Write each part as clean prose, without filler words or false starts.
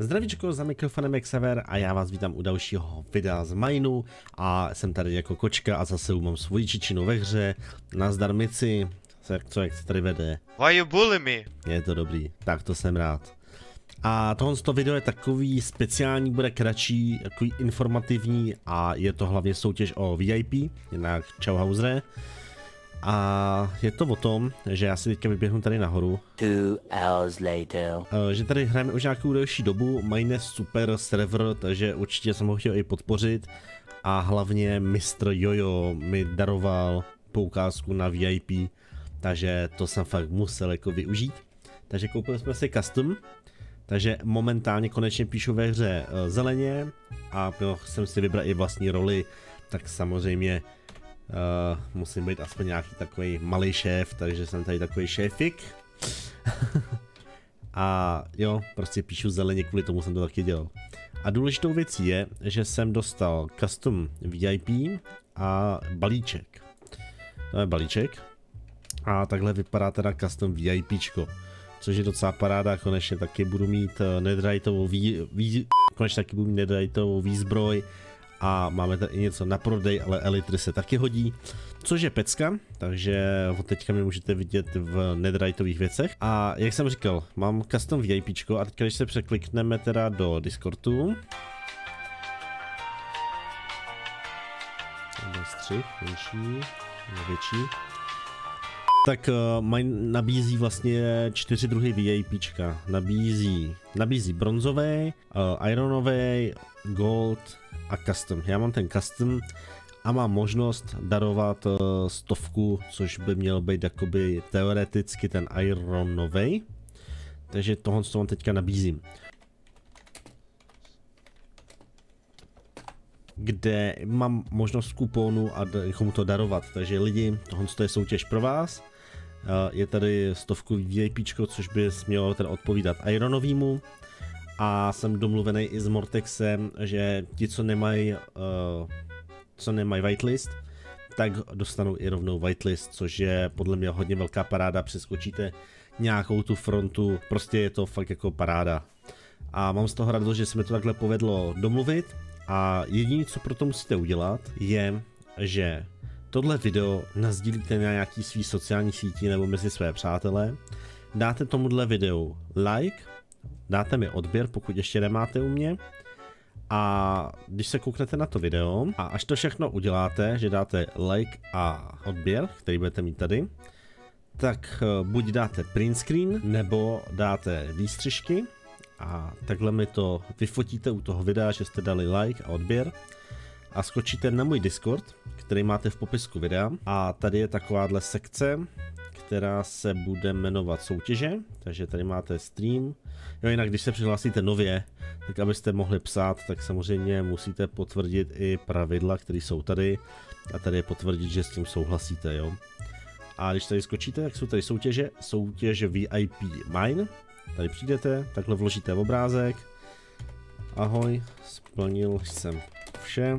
Zdravíčko, za mikrofonem Xaver a já vás vítám u dalšího videa z Mineu a jsem tady jako kočka a zase mám svoji čičinu ve hře. Nazdar mici, co jak se tady vede? Why you bully me? Je to dobrý, tak to jsem rád. A tohle video je takový speciální, bude kratší, takový informativní a je to hlavně soutěž o VIP, jinak čau hauzre. A je to o tom, že já si teďka vyběhnu tady nahoru. 2 hours later. Že tady hrajeme už nějakou delší dobu, Mine je super server, takže určitě jsem ho chtěl i podpořit. A hlavně mistr Jojo mi daroval poukázku na VIP, takže to jsem fakt musel jako využít. Takže koupili jsme si custom, takže momentálně konečně píšu ve hře zeleně a jsem si vybral i vlastní roli, tak samozřejmě musím být aspoň nějaký takový malý šéf, takže jsem tady takový šéfik. A jo, prostě píšu zeleně, kvůli tomu jsem to taky dělal. A důležitou věcí je, že jsem dostal custom VIP a balíček. To je balíček. A takhle vypadá teda custom VIPčko. Což je docela paráda, konečně taky budu mít netheriteovou výzbroj. A máme tady i něco na prodej, ale elitry se taky hodí, což je pecka, takže od teďka mě můžete vidět v netheriteových věcech. A jak jsem říkal, mám custom VIPčko a teď když se překlikneme teda do Discordu. Střih, menší, větší. Tak nabízí vlastně 4 druhy VIPčka. Nabízí bronzový, ironový, gold a custom. Já mám ten custom a mám možnost darovat 100, což by měl být jakoby teoreticky ten ironový. Takže tohle vám teďka nabízím. Kde mám možnost kuponu a komu to darovat. Takže lidi, tohle je soutěž pro vás. Je tady 100 VIPčko, což by mělo teda odpovídat ironovýmu. A jsem domluvený i s Mortexem, že ti, co nemají whitelist, tak dostanou i rovnou whitelist, což je podle mě hodně velká paráda, přeskočíte nějakou tu frontu, prostě je to fakt jako paráda. A mám z toho radost, že se mi to takhle povedlo domluvit a jediné, co pro to musíte udělat, je, že tohle video nasdílíte na nějaký svý sociální síti nebo mezi své přátelé, dáte tomuhle videu like, dáte mi odběr, pokud ještě nemáte u mě. A když se kouknete na to video a až to všechno uděláte, že dáte like a odběr, který budete mít tady, tak buď dáte print screen, nebo dáte výstřižky a takhle mi to vyfotíte u toho videa, že jste dali like a odběr a skočíte na můj Discord, který máte v popisku videa a tady je takováhle sekce, která se bude jmenovat soutěže, takže tady máte stream. Jo, jinak když se přihlásíte nově, tak abyste mohli psát, tak samozřejmě musíte potvrdit i pravidla, které jsou tady a tady je potvrdit, že s tím souhlasíte, jo. A když tady skočíte, tak jsou tady soutěže VIP Mine, tady přijdete, takhle vložíte obrázek, ahoj, splnil jsem vše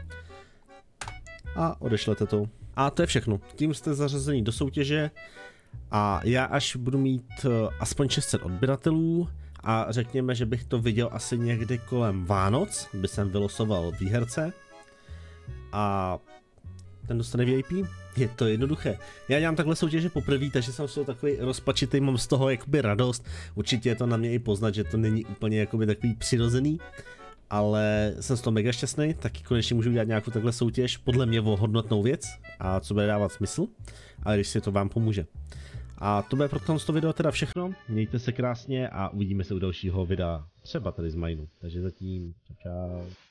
a odešlete to. A to je všechno, tím jste zařazení do soutěže a já až budu mít aspoň 600 odběratelů a řekněme, že bych to viděl asi někdy kolem Vánoc, by jsem vylosoval výherce a ten dostane VIP. Je to jednoduché. Já dělám takhle soutěže poprvé, takže jsem z toho takový rozpačitý, mám z toho jakoby radost. Určitě je to na mě i poznat, že to není úplně jakoby takový přirozený. Ale jsem z toho mega šťastný, taky konečně můžu dělat nějakou takhle soutěž, podle mě o hodnotnou věc a co bude dávat smysl, ale když si to vám pomůže. A to bude pro toto video teda všechno, mějte se krásně a uvidíme se u dalšího videa, třeba tady z Mineu, takže zatím čau.